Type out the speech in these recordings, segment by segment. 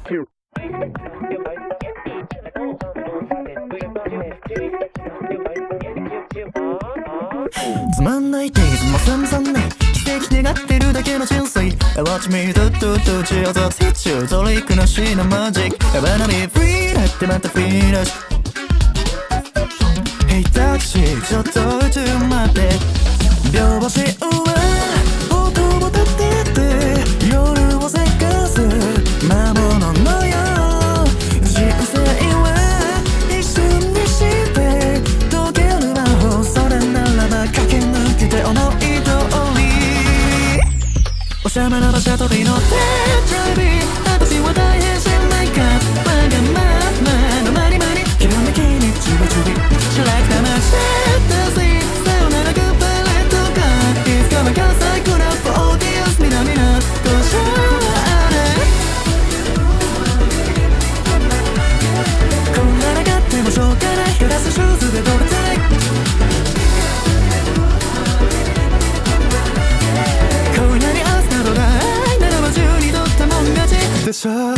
つまんないデイズも散々ない奇跡願ってるだけの人生 Watch me do do do 血をとつ必中トリックなしのマジック Wanna be free だってまたフィニッシュ Hey タクシーちょっとちょっと待って両星は音を立てて夜をせかす魔物のよう人生は一瞬にして溶ける魔法それならば駆け抜けて思い通りおしゃれな馬車飛び乗ってドライビー私は大変じゃないかわがままのまにまにひらめきにちびちびしらくたましてたしさよならグッバイレットかいつかは関西クラブオーディエンスみなみなどうしようあれこんななかってもしょうがないガラスシューズで撮りたい今夜に明日などないならば中にとったもん勝ちでしょ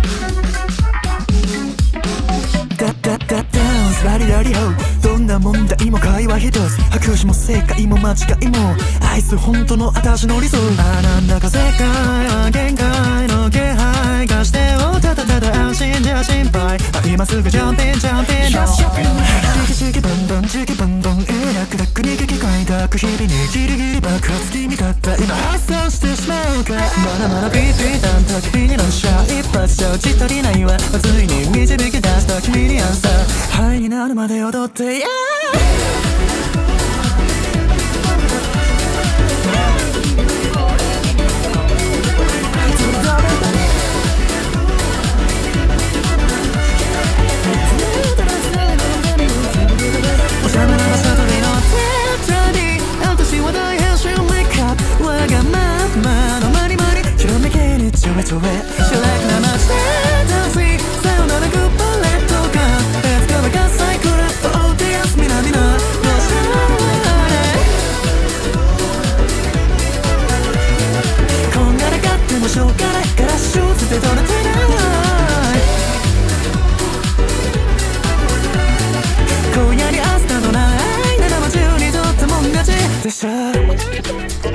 ダンスラリラリホどんな問題も会話一つ拍手も正解も間違いも愛す本当の私の理想なんだか世界は限界の気配がしておただただ安心じゃ心配今すぐジャンピンジャンピンのチキチキバンバンチキバンバン楽々に機械がく日々にギリギリ爆発気味だった今発散してしまうかまだまだピーピータンと君にのシャ一発じゃち足りないわついに導き出した君にアンサーハイになるまで踊って、yeah!ちょめちょめしらくなましてダンスさよならグッバレットかいつかは関西クラブオーディエンスみなみなどうしたこんがらがってもしょうがないガラスシューズで撮れてない今夜に明日のないならば中にとったもん勝ちでしょ